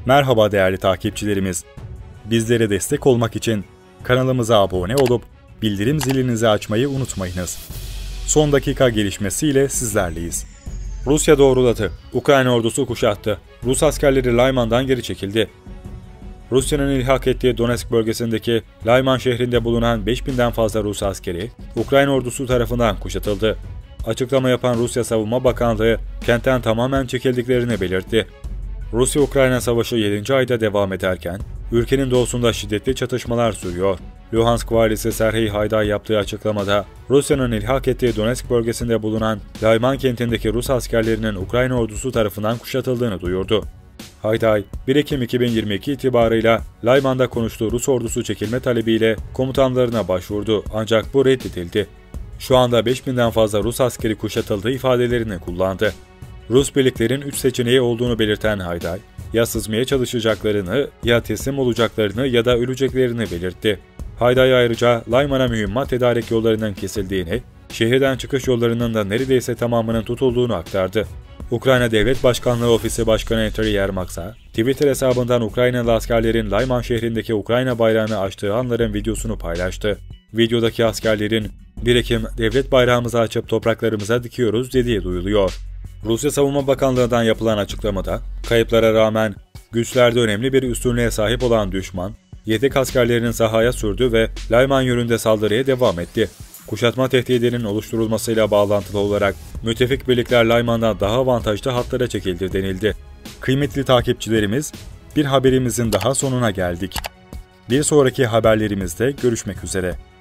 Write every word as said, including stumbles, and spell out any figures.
Merhaba değerli takipçilerimiz. Bizlere destek olmak için kanalımıza abone olup bildirim zilinizi açmayı unutmayınız. Son dakika gelişmesiyle sizlerleyiz. Rusya doğruladı. Ukrayna ordusu kuşattı. Rus askerleri Lyman'dan geri çekildi. Rusya'nın ilhak ettiği Donetsk bölgesindeki Lyman şehrinde bulunan beş binden fazla Rus askeri Ukrayna ordusu tarafından kuşatıldı. Açıklama yapan Rusya Savunma Bakanlığı kentten tamamen çekildiklerini belirtti. Rusya-Ukrayna savaşı yedinci ayda devam ederken ülkenin doğusunda şiddetli çatışmalar sürüyor. Luhansk valisi Serhiy Hayday yaptığı açıklamada Rusya'nın ilhak ettiği Donetsk bölgesinde bulunan Lyman kentindeki Rus askerlerinin Ukrayna ordusu tarafından kuşatıldığını duyurdu. Hayday, bir Ekim iki bin yirmi iki itibarıyla Lyman'da konuştuğu Rus ordusu çekilme talebiyle komutanlarına başvurdu ancak bu reddedildi. Şu anda beş binden fazla Rus askeri kuşatıldığı ifadelerini kullandı. Rus birliklerin üç seçeneği olduğunu belirten Hayday, ya sızmaya çalışacaklarını, ya teslim olacaklarını ya da öleceklerini belirtti. Hayday ayrıca Lyman'a mühimmat tedarik yollarının kesildiğini, şehirden çıkış yollarının da neredeyse tamamının tutulduğunu aktardı. Ukrayna Devlet Başkanlığı Ofisi Başkanı Eteri Yermaksa, Twitter hesabından Ukraynalı askerlerin Lyman şehrindeki Ukrayna bayrağını açtığı anların videosunu paylaştı. Videodaki askerlerin bir Ekim devlet bayrağımızı açıp topraklarımıza dikiyoruz dediği duyuluyor. Rusya Savunma Bakanlığı'ndan yapılan açıklamada, kayıplara rağmen güçlerde önemli bir üstünlüğe sahip olan düşman, yedek askerlerinin sahaya sürdü ve Lyman yönünde saldırıya devam etti. Kuşatma tehdidinin oluşturulmasıyla bağlantılı olarak müttefik birlikler Lyman'dan daha avantajlı hatlara çekildi denildi. Kıymetli takipçilerimiz, bir haberimizin daha sonuna geldik. Bir sonraki haberlerimizde görüşmek üzere.